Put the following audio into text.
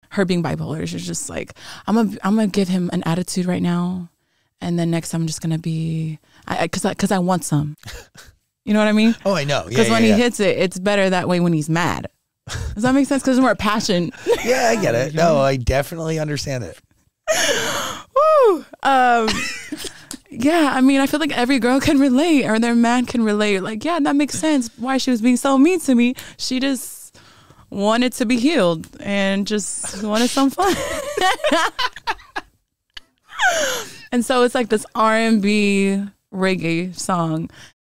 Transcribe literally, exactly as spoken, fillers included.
her being bipolar. She's just like, I'm gonna, I'm gonna give him an attitude right now, and then next I'm just gonna be, I, cause I, cause I want some. You know what I mean? Oh, I know. Because yeah, when yeah, he yeah. hits it, it's better that way when he's mad. Does that make sense? Because there's more passion. Yeah, I get it. No, I definitely understand it. Woo. Um, yeah, I mean, I feel like every girl can relate, or their man can relate. Like, yeah, that makes sense. Why she was being so mean to me. She just wanted to be healed and just wanted some fun. And so it's like this R and B reggae song.